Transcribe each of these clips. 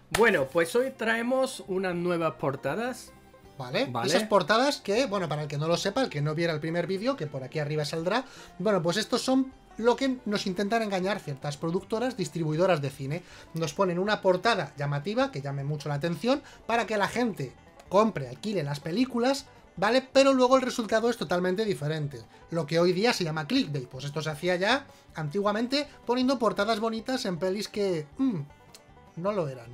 Bueno, pues hoy traemos unas nuevas portadas. ¿Vale? Esas portadas que, bueno, para el que no lo sepa, el que no viera el primer vídeo, que por aquí arriba saldrá, bueno, pues estos son lo que nos intentan engañar ciertas productoras, distribuidoras de cine. Nos ponen una portada llamativa, que llame mucho la atención, para que la gente compre, alquile las películas, ¿vale? Pero luego el resultado es totalmente diferente. Lo que hoy día se llama clickbait. Pues esto se hacía ya antiguamente poniendo portadas bonitas en pelis que no lo eran.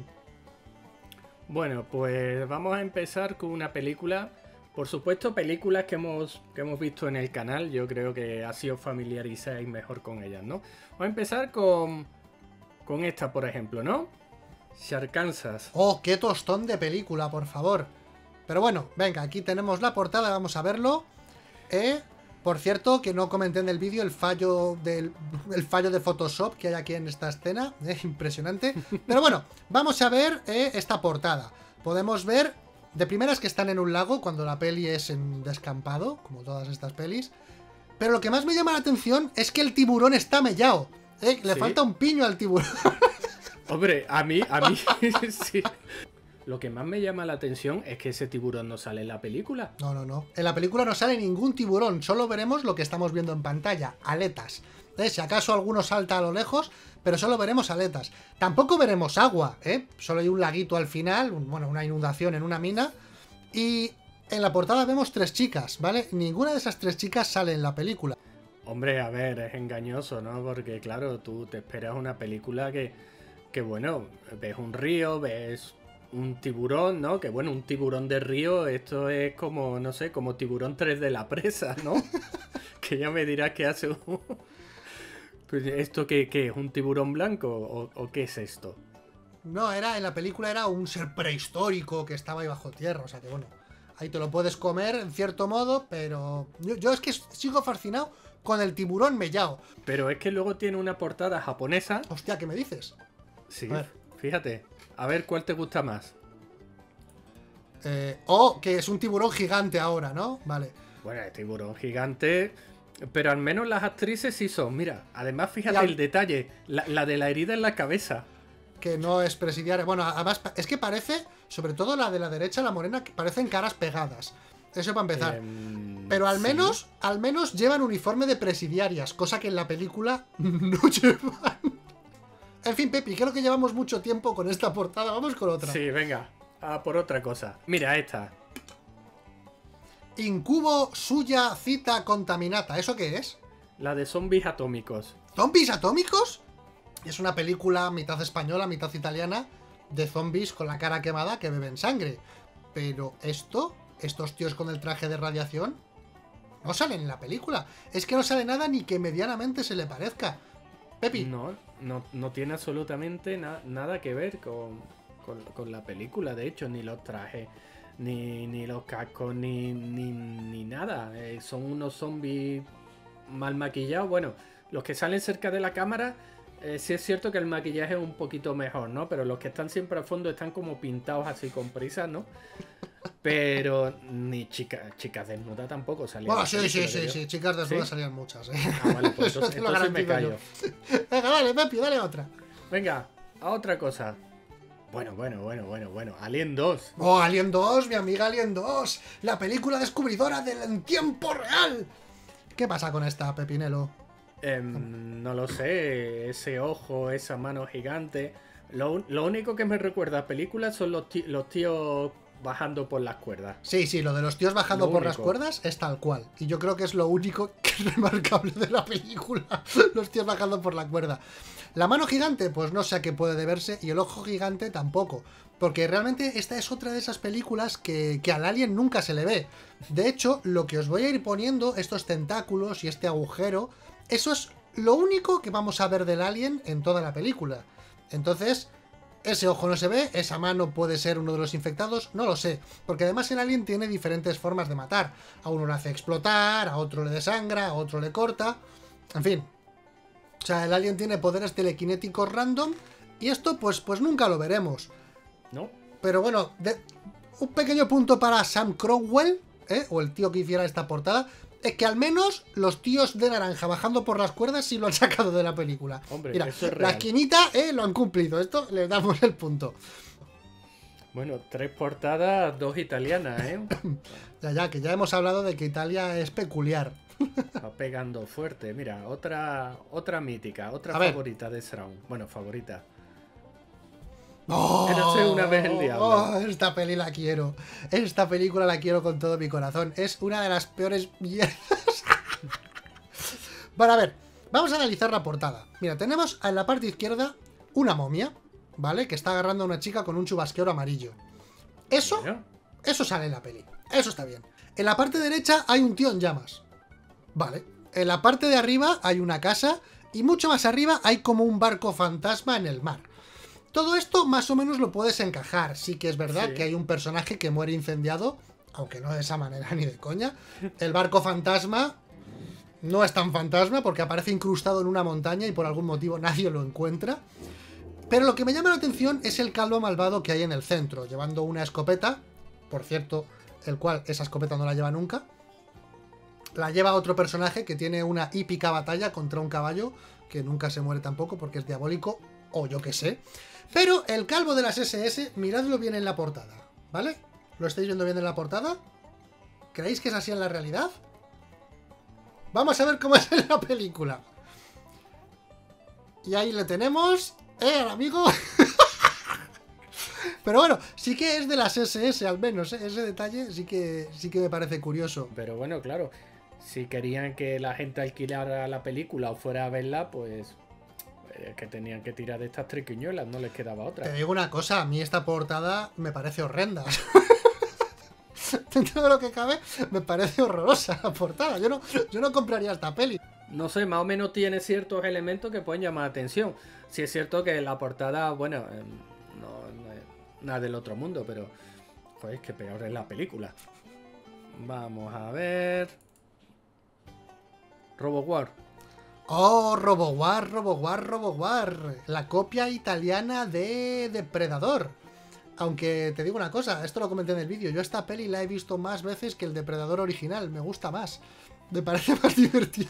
Bueno, pues vamos a empezar con una película. Por supuesto, películas que hemos visto en el canal. Yo creo que así os familiarizáis mejor con ellas, ¿no? Vamos a empezar con esta, por ejemplo, ¿no? Sharkansas. ¡Oh, qué tostón de película, por favor! Pero bueno, venga, aquí tenemos la portada, vamos a verlo. Por cierto, que no comenté en el vídeo el fallo de Photoshop que hay aquí en esta escena. Impresionante. Pero bueno, vamos a ver esta portada. Podemos ver, de primeras, que están en un lago cuando la peli es en descampado, como todas estas pelis. Pero lo que más me llama la atención es que el tiburón está mellao. Le falta un piño al tiburón. Hombre, a mí sí. Lo que más me llama la atención es que ese tiburón no sale en la película. No. En la película no sale ningún tiburón. Solo veremos lo que estamos viendo en pantalla. Aletas. Si acaso alguno salta a lo lejos, pero solo veremos aletas. Tampoco veremos agua, Solo hay un laguito al final. Bueno, una inundación en una mina. Y en la portada vemos 3 chicas, ¿vale? Ninguna de esas 3 chicas sale en la película. Hombre, a ver, es engañoso, ¿no? Porque claro, tú te esperas una película que bueno, ves un río, ves un tiburón, ¿no? Que bueno, un tiburón de río, esto es como, no sé, como tiburón 3 de la presa, ¿no? Que ya me dirás que hace un... Pues, ¿esto qué es? ¿Un tiburón blanco? ¿O qué es esto? No, en la película era un ser prehistórico que estaba ahí bajo tierra, o sea que bueno, ahí te lo puedes comer en cierto modo, pero yo es que sigo fascinado con el tiburón mellao. Pero es que luego tiene una portada japonesa. Hostia, ¿qué me dices? Sí, fíjate. A ver, ¿cuál te gusta más? Que es un tiburón gigante ahora, ¿no? Vale. Bueno, el tiburón gigante... Pero al menos las actrices sí son. Mira, además fíjate el detalle. La de la herida en la cabeza. Que no es presidiaria. Bueno, además es que parece, sobre todo la de la derecha, la morena, que parecen caras pegadas. Eso para empezar. Pero al menos llevan uniforme de presidiarias, cosa que en la película no llevan. En fin, Pepi, creo que llevamos mucho tiempo con esta portada. Vamos con otra. Sí, venga. Por otra cosa. Mira esta. Incubo suya cita contaminata. ¿Eso qué es? La de zombies atómicos. ¿Zombies atómicos? Es una película mitad española, mitad italiana, de zombies con la cara quemada que beben sangre. Pero estos tíos con el traje de radiación, no salen en la película. Es que no sale nada ni que medianamente se le parezca. Pepi. No tiene absolutamente nada que ver con la película. De hecho, ni los trajes, ni los cascos, ni nada. Son unos zombies mal maquillados. Bueno, los que salen cerca de la cámara, sí es cierto que el maquillaje es un poquito mejor, ¿no? Pero los que están siempre al fondo están como pintados así con prisa, ¿no? Pero ni chicas desnudas tampoco salían. Bueno, sí, chicas desnudas salían muchas, vale, pues entonces me callo. Venga, dale, Pepi, dale otra. Venga, a otra cosa. Bueno. Alien 2. Oh, Alien 2, mi amiga Alien 2. La película descubridora del en tiempo real. ¿Qué pasa con esta, Pepinelo? No lo sé. Ese ojo, esa mano gigante. Lo único que me recuerda a películas son los tíos bajando por las cuerdas. Sí, lo de los tíos bajando por las cuerdas es tal cual. Y yo creo que es lo único que es remarcable de la película. Los tíos bajando por la cuerda. La mano gigante, pues no sé a qué puede deberse. Y el ojo gigante tampoco. Porque realmente esta es otra de esas películas que al alien nunca se le ve. De hecho, lo que os voy a ir poniendo, estos tentáculos y este agujero, eso es lo único que vamos a ver del alien en toda la película. Entonces, ese ojo no se ve, esa mano puede ser uno de los infectados, no lo sé. Porque además el alien tiene diferentes formas de matar. A uno le hace explotar, a otro le desangra, a otro le corta. En fin. O sea, el alien tiene poderes telequinéticos random. Y esto pues nunca lo veremos. No. Pero bueno, un pequeño punto para Sam Crowell, o el tío que hiciera esta portada. Es que al menos los tíos de naranja bajando por las cuerdas sí lo han sacado de la película. Hombre, mira, eso es real. la esquinita lo han cumplido. Esto le damos el punto. Bueno, 3 portadas, 2 italianas, ¿eh? Que ya hemos hablado de que Italia es peculiar. Está pegando fuerte. Mira, otra mítica, otra A ver. favorita de Shroud. Bueno, favorita. ¡Oh! Érase una vez el diablo. ¡Oh! Esta peli la quiero. Esta película la quiero con todo mi corazón. Es una de las peores mierdas. Bueno, a ver. Vamos a analizar la portada. Mira, tenemos en la parte izquierda una momia, ¿vale? Que está agarrando a una chica con un chubasquero amarillo. Eso sale en la peli. Eso está bien. En la parte derecha hay un tío en llamas. Vale. En la parte de arriba hay una casa y mucho más arriba hay como un barco fantasma en el mar. Todo esto más o menos lo puedes encajar. Sí que es verdad que hay un personaje que muere incendiado, aunque no de esa manera ni de coña. El barco fantasma no es tan fantasma porque aparece incrustado en una montaña y por algún motivo nadie lo encuentra. Pero lo que me llama la atención es el calvo malvado que hay en el centro, llevando una escopeta. Por cierto, el cual esa escopeta no la lleva nunca. La lleva otro personaje que tiene una hípica batalla contra un caballo, que nunca se muere tampoco porque es diabólico, o yo qué sé. Pero el calvo de las SS, miradlo bien en la portada, ¿vale? ¿Lo estáis viendo bien en la portada? ¿Creéis que es así en la realidad? Vamos a ver cómo es en la película. Y ahí le tenemos, al amigo. Pero bueno, sí que es de las SS al menos, ¿eh? Ese detalle sí que me parece curioso. Pero bueno, claro, si querían que la gente alquilara la película o fuera a verla, pues que tenían que tirar de estas triquiñuelas, no les quedaba otra. Te digo una cosa, a mí esta portada me parece horrenda. Dentro de lo que cabe, me parece horrorosa la portada. Yo no compraría esta peli. No sé, más o menos tiene ciertos elementos que pueden llamar la atención. Sí es cierto que la portada, bueno, no es nada del otro mundo, pero joder, es que peor es la película. Vamos a ver. RoboWar. Oh, RoboWar. La copia italiana de Depredador. Aunque te digo una cosa, esto lo comenté en el vídeo. Yo esta peli la he visto más veces que el Depredador original. Me gusta más. Me parece más divertida.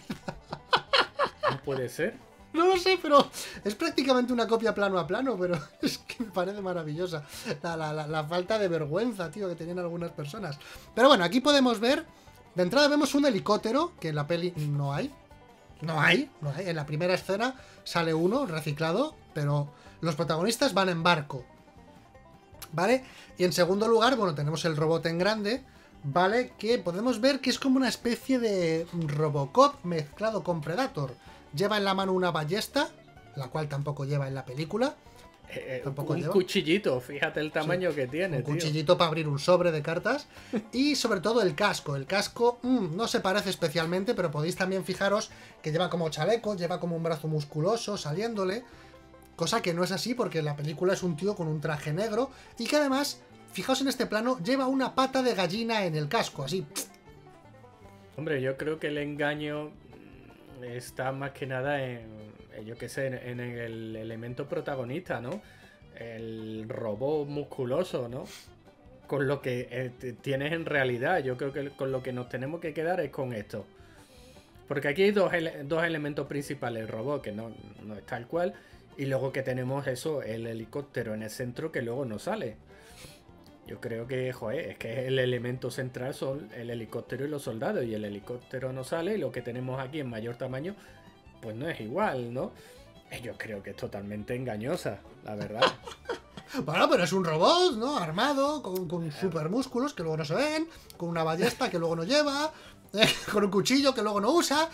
¿No puede ser? No lo sé, pero es prácticamente una copia plano a plano, pero es que me parece maravillosa. La falta de vergüenza, tío, que tenían algunas personas. Pero bueno, aquí podemos ver. De entrada vemos un helicóptero, que en la peli no hay. No hay. En la primera escena sale uno reciclado, pero los protagonistas van en barco. ¿Vale? Y en segundo lugar, bueno, tenemos el robot en grande, ¿vale? Que podemos ver que es como una especie de Robocop mezclado con Predator. Lleva en la mano una ballesta, la cual tampoco lleva en la película. Un cuchillito, fíjate el tamaño que tiene, un cuchillito para abrir un sobre de cartas. Y sobre todo el casco. El casco no se parece especialmente, pero podéis también fijaros que lleva como chaleco, lleva como un brazo musculoso saliéndole. Cosa que no es así porque la película es un tío con un traje negro y que además, fijaos en este plano, lleva una pata de gallina en el casco, así. Hombre, yo creo que el engaño está más que nada en, yo qué sé, en el elemento protagonista, ¿no? El robot musculoso, ¿no? Con lo que tienes en realidad. Yo creo que con lo que nos tenemos que quedar es con esto. Porque aquí hay dos elementos principales. El robot, que no es tal cual. Y luego que tenemos eso, el helicóptero en el centro que luego no sale. Yo creo que, joder, es que el elemento central son el helicóptero y los soldados. Y el helicóptero no sale y lo que tenemos aquí en mayor tamaño, pues no es igual, ¿no? Yo creo que es totalmente engañosa, la verdad. Bueno, pero es un robot, ¿no? Armado, con super músculos que luego no se ven, con una ballesta que luego no lleva, con un cuchillo que luego no usa.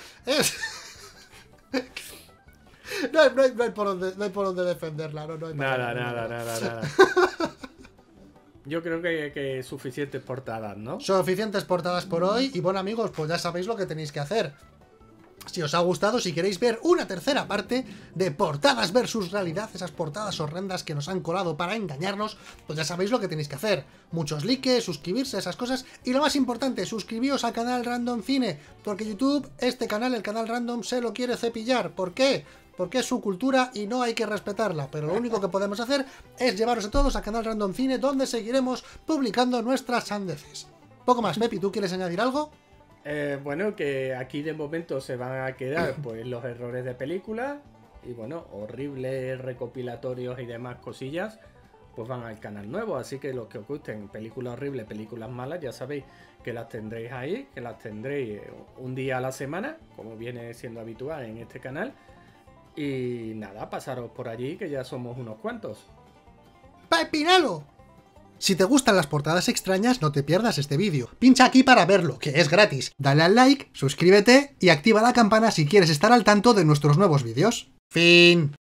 No hay por dónde defenderla, no hay Nada. Yo creo que suficientes portadas, ¿no? Suficientes portadas por hoy. Y bueno, amigos, pues ya sabéis lo que tenéis que hacer. Si os ha gustado, si queréis ver una tercera parte de portadas versus realidad, esas portadas horrendas que nos han colado para engañarnos, pues ya sabéis lo que tenéis que hacer. Muchos likes, suscribirse, esas cosas. Y lo más importante, suscribíos al canal Random Cine, porque YouTube, este canal, el canal Random, se lo quiere cepillar. ¿Por qué? Porque es su cultura y no hay que respetarla. Pero lo único que podemos hacer es llevaros a todos al canal Random Cine, donde seguiremos publicando nuestras sandeces. Poco más, Mepi, ¿tú quieres añadir algo? Bueno, que aquí de momento se van a quedar pues los errores de película y bueno, horribles recopilatorios y demás cosillas, pues van al canal nuevo. Así que los que os gusten películas horribles, películas malas, ya sabéis que las tendréis ahí, que las tendréis un día a la semana, como viene siendo habitual en este canal. Y nada, pasaros por allí, que ya somos unos cuantos. ¡Pepinalo! Si te gustan las portadas extrañas, no te pierdas este vídeo. Pincha aquí para verlo, que es gratis. Dale al like, suscríbete y activa la campana si quieres estar al tanto de nuestros nuevos vídeos. Fin.